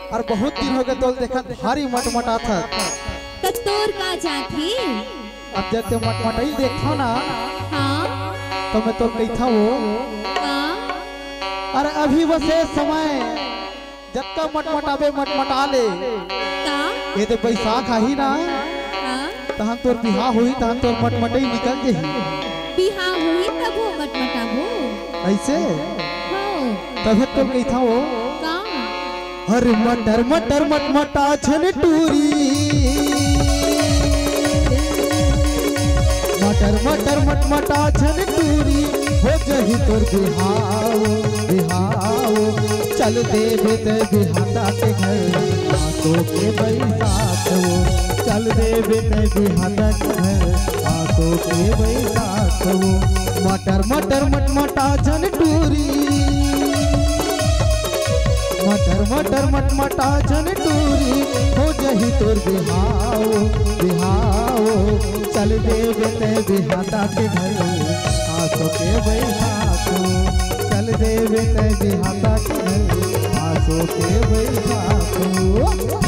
और बहुत दिन हो गए तो देखा भारी मटमटा था कतोर का जाती अब जब ते मटमटाई देखो ना हाँ तो मैं तो कही था वो अरे अभी बसे समय जब तक मटमटावे मटमटा ले ये तो बैसाख ही ना तहन तोर बिहार हुई तहन तोर मटमटाई निकल जही बिहार हुई तब वो मटमटाबो ऐसे हाँ तभी तो कही था वो अरे मटर मटर मटमटा छन टूरी मटर मटर मटमटा छन टूरी हो जही तोर बिहाव बिहाव चल देवे ते बिहाता के घर आसो के बैसाख वो चल देवे ते बिहाता के घर आसो के बैसाख वो मटर मटर मटमटा छन टूरी मटर मटर मटमटा छन टूरी हो जही तोर बिहाव बिहाव चल देवे ते बिहाता के घर आसो के बैसाख चल देवे ते बिहाता के घर आसो के बैसाख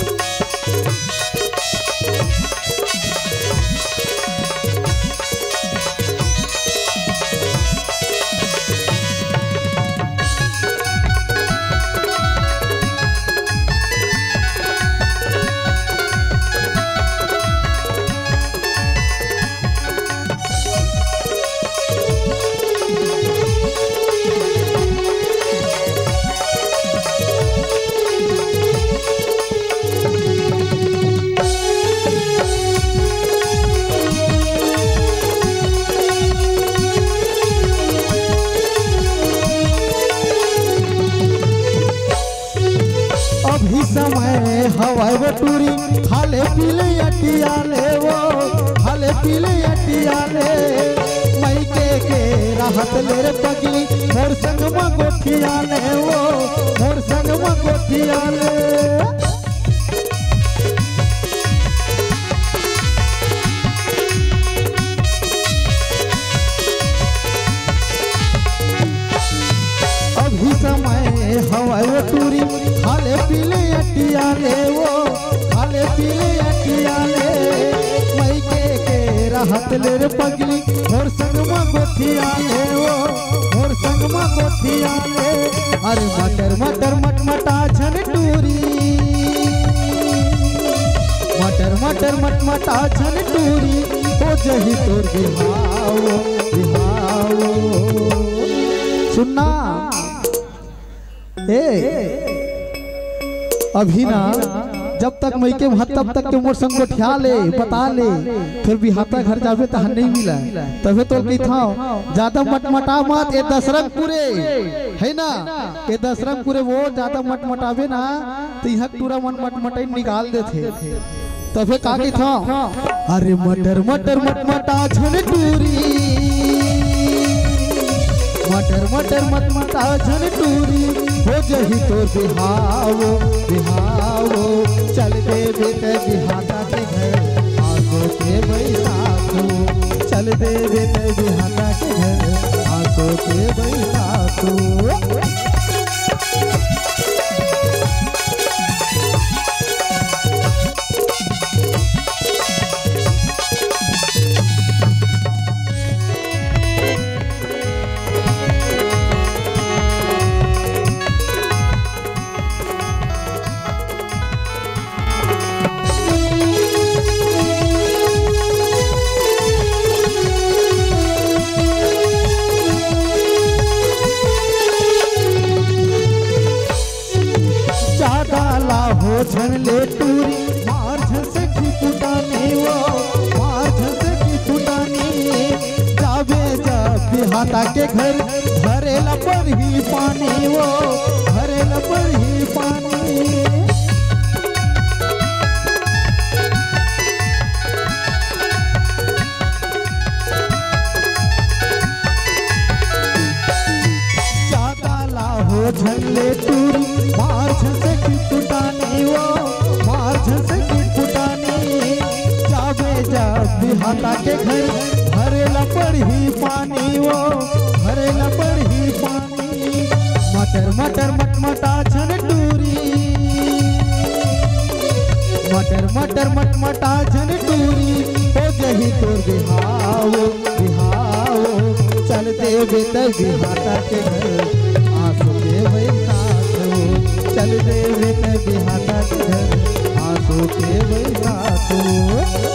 अभी समय हवाई बटूरी खाले पीले अटिया ले वो खाले पीले अटिया ले मई के राहत ले रे पगली मोर संग में गोठिया ले वो मोर संग में गोठिया ले अभी समय हवाई बटूरी खाले पीले अटिया ले वो खाले पीले अटिया ले मई के राहत ले रे पगली मोर संग में गोठिया ले वो मोर संग में गोठिया ले अरे मटर मटर मटमटा छन टूरी मटर मटर मटमटा छन टूरी हो जही तोर बिहाव बिहाव सुनना अभी ना जब तक मई के भात तब तक के मोर संग गोठिया ले बता ले फिर बिहाता घर जावे तो नहीं मिला तबे तो कही था ज्यादा मटमटा मत ये दशरंग पूरे है ना ये दशरंग पूरे वो ज्यादा मटमटावे ना तो यहाँ पूरा मन मटमटाई निकाल देते तबे का कही था अरे मटर मटर मटमटा छन टूरी मटर मटर मटमटा छन टूरी हो जही तोर बिहाव बिहाव चल देवे ते बिहाता के घर आसो के बैसाख चल देवे ते बिहाता के घर आसो के बैसाख हो झन ले टूरी मार झसे की पुटानी वो मार झसे की पुटानी जावे जब बिहाता के घर भरेला पर ही पानी वो भरेला पर ही पानी ज्यादा ला हो झन ले टूरी मार झसे की पुटानी वो मार झसे की पुटानी जावे जब बिहाता के घर भरेला पर ही पानी वो भरेला पर ही पानी मटर मटर मटमटा छन टूरी मटर मटर मटमटा झन टूरी हो जही तोर बिहाओ बिहाओ चल देवे त बिहाता के घर आंसू के बरसात हो चल देवे त बिहाता के घर आंसू के बरसात हो।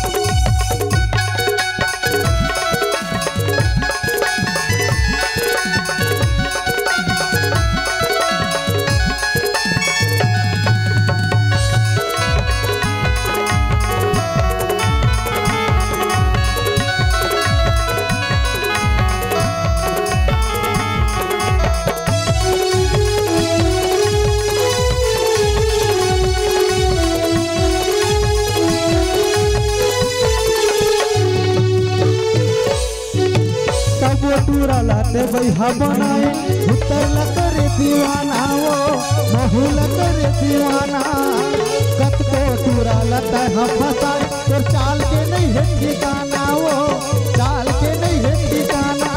लाते भैया बनाए उत्तर लकर दीवाना वो महूल कर दीवाना कत को टूरा लता है फसाए तो चाल के नहीं है ठिकाना वो चाल के नहीं है ठिकाना।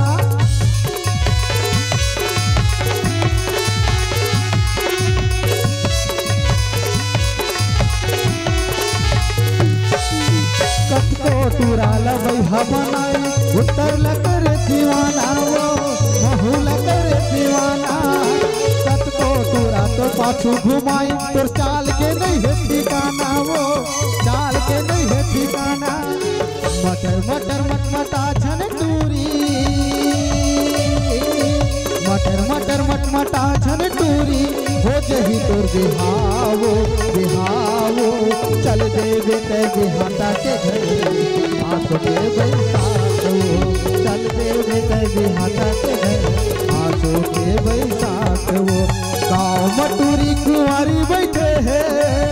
कत को टूरा भैया बनाए उत्तर लकर दीवाना वो महूल कर दीवाना सत को टूरा तो पाछू घुमाई तो चाल के नहीं है ठिकाना वो चाल के नहीं है ठिकाना। मटर मटर मटमटा झन टूरी मटर मटर मटमटा झन टूरी हो जही तोर बिहावो बिहावो चल देवे ते बिहाता के घर आंसू के बरसात हो चल देवे ते बिहाता के घर आंसू के बरसात हो। गाँव मटूरी कुंवारी बैठे है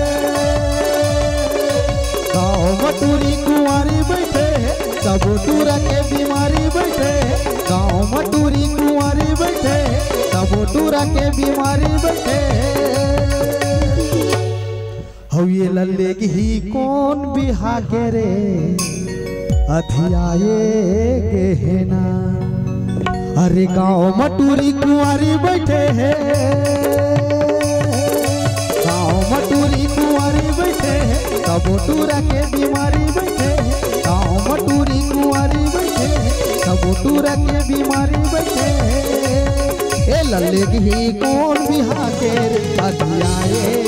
गाँव मटूरी कुंवारी बैठे है सब टूरा के बीमारी बैठे है गाँव मटूरी कुंवारी बैठे है सब टूरा के बीमारी बैठे हो ये लल्ले ही कौन बिहा के रे अधियाए गहना अरे गाँव मटूरी कुंवारी बैठे है गाँव मटूरी कुंवारी बैठे है सब टूरा के बीमारी बैठे है गाँव मटूरी कुंवारी बैठे है सब टूरा के बीमारी बैठे ए लल्ले ही कौन बिहा के रे अधियाए